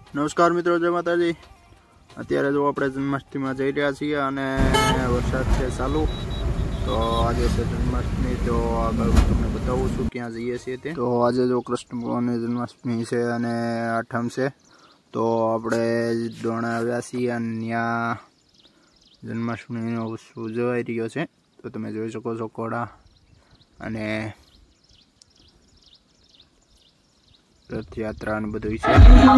નમસ્કાર મિત્રો, જય માતાજી। અત્યારે જો આપણે જન્માષ્ટમીમાં જઈ રહ્યા છીએ અને વરસાદ છે ચાલુ। તો આજે છે જન્માષ્ટમી, તો આગળ હું તમને બતાવું છું ક્યાં જઈએ છીએ તે। તો આજે જો કૃષ્ણ ભગવાનની જન્માષ્ટમી છે અને આઠમ છે, તો આપણે દોણા આવ્યા છીએ અને ત્યાં જન્માષ્ટમીનો ઉત્સવ ઉજવાઈ રહ્યો છે। તો તમે જોઈ શકો છો ઘોડા અને રથયાત્રા ને બધું છે।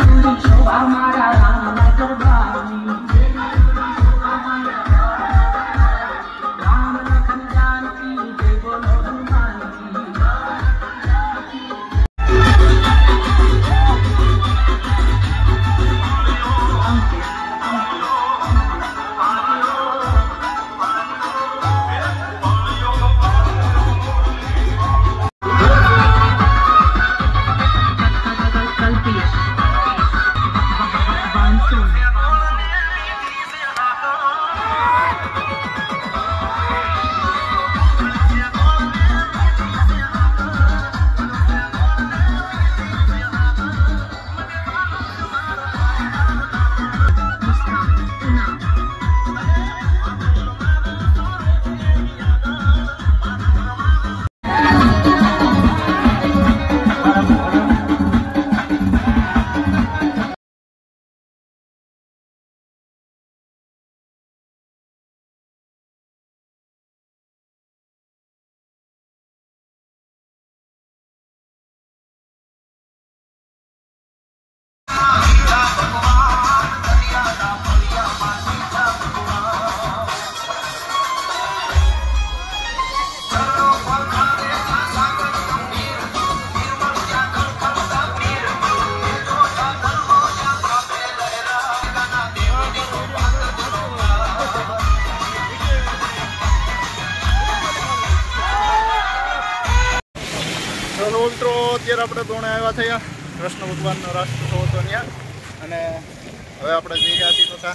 મિત્રો અત્યારે આપણે દોણે આવ્યા થયા, કૃષ્ણ ભગવાનનો રાસ્તો હતો ત્યાં, અને હવે આપણે જઈ રહ્યા છીએ તથા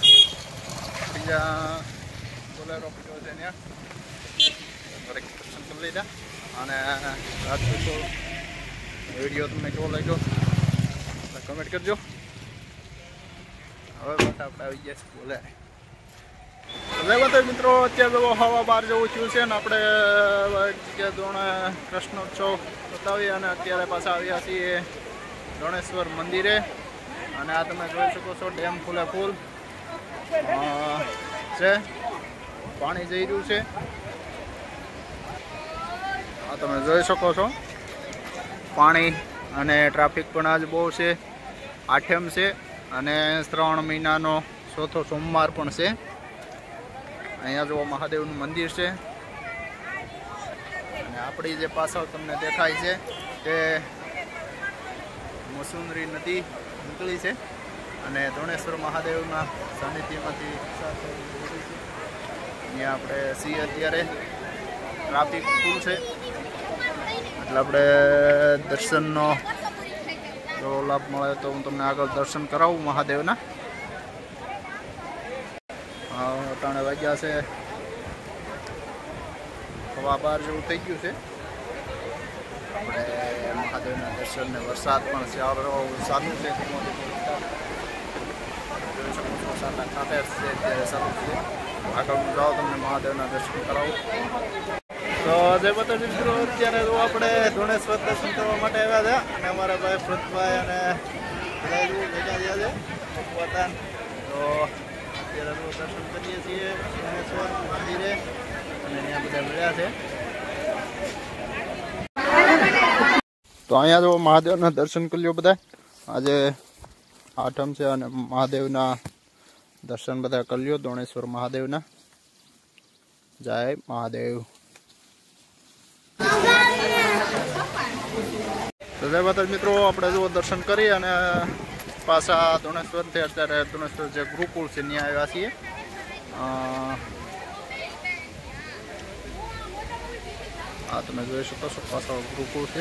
બીજા બોલેરો પીટો છે ત્યાં દરેક દર્શન કરી લીધા। અને રાજપૂતો વિડીયો તમને કેવો લાગ્યો કમેન્ટ કરજો। હવે બસ આપણે આવી ગયા છીએ બોલે મિત્રો। અત્યારે તો હવા 12 જેવું થયું છે ને આપણે જગ્યાએ દોણે કૃષ્ણોત્સવ બતાવીએ અને અત્યારે પાછા આવ્યા છીએ દોણેશ્વર મંદિરે। અને આ તમે જોઈ શકો છો ડેમ ફૂલે ફૂલ છે, પાણી જઈ રહ્યું છે, આ તમે જોઈ શકો છો પાણી। અને ટ્રાફિક પણ આજ બહુ છે, આઠમ છે અને શ્રાવણ મહિનાનો ચોથો સોમવાર પણ છે। અહીંયા જો મહાદેવનું મંદિર છે અને આપણી જે પાછળ તમને દેખાય છે તે મસુંદરી નદી નીકળી છે અને દોણેશ્વર મહાદેવના સાનિધ્યમાંથી અહીંયા આપણે છીએ। અત્યારે ટ્રાફિક ફૂલ છે એટલે આપણે દર્શનનો જો લાભ મળે તો હું તમને આગળ દર્શન કરાવું મહાદેવના। અટાણે વાગ્યા છે 12 જેવું થઈ ગયું છે। આપણે મહાદેવના દર્શન ને વરસાદ પણ ચાલુ છે, જોઈ શકો છો વરસાદના ખાતે છે અત્યારે ચાલુ છે। આગળ જાઓ તમને મહાદેવના દર્શન કરાવું। તો જય માતાજી મિત્રો, અત્યારે તો આપણે દોણેશ્વર દર્શન કરવા માટે આવ્યા હતા અને અમારા ભાઈ પૃથ્વીભાઈ અને બધા ભેગા થયા છે પોતાના। તો અત્યારે દર્શન કરીએ છીએ દોણેશ્વર મંદિરે અને અહીંયા બધા મળ્યા છે। તો અહીંયા જો મહાદેવના દર્શન કરી લો બધા। આજે આઠમ છે અને મહાદેવના દર્શન બધા કરી લો દોણેશ્વર મહાદેવના। જય મહાદેવ। તો જય માતાજી મિત્રો, આપણે જો દર્શન કરી અને પાછા દોણેશ્વરથી અત્યારે દોણેશ્વર જે ગુરુકુળ છે ત્યાં આવ્યા છીએ। આ તમે જોઈ શકો છો પાછળ ગુરુકુળ છે,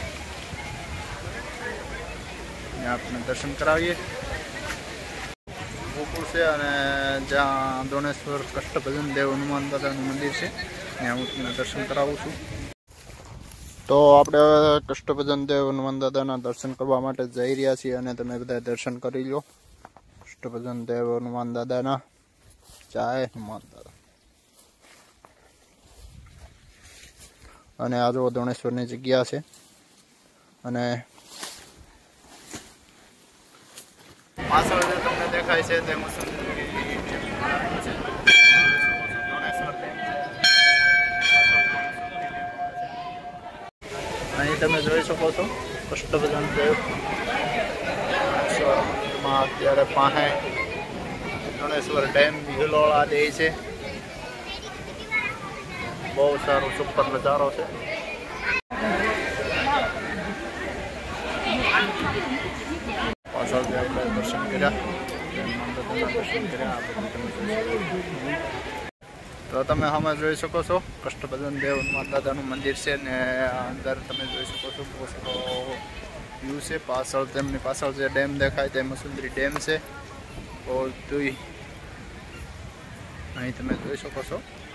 ત્યાં આપણે દર્શન કરાવીએ। ગુરુકુળ છે અને જ્યાં દોણેશ્વર કષ્ટભજન દેવ હનુમાન દાદાનું મંદિર છે ત્યાં હું તમને દર્શન કરાવું છું। તો આપણે કષ્ટભજન દેવ હનુમાન દાદાના દર્શન કરવા માટે જઈ રહ્યા છીએ અને તમે બધા દર્શન કરી લો। કષ્ટભંજન દેવ હનુમાન દાદાના જય હનુમાન દાદા। અને આ જો દોણેશ્વરની જગ્યા છે અને પાછળ જે તમને દેખાય છે તે અહીં તમે જોઈ શકો છો કષ્ટભંજન દેવ માં અત્યારે પાસે દોણેશ્વર ડેમ હિલોળા દે છે। બહુ સારો સુપર નજારો છે। પાછળ આપણે દર્શન કર્યા તો તમે સામે જોઈ શકો છો કષ્ટભંજન દેવ હનુમાન દાદાનું મંદિર છે ને અંદર તમે જોઈ શકો છો બહુ સારો વ્યૂ છે। પાછળ તેમની પાછળ જે ડેમ દેખાય તે મસુંદરી ડેમ છે। અહીં તમે જોઈ શકો છો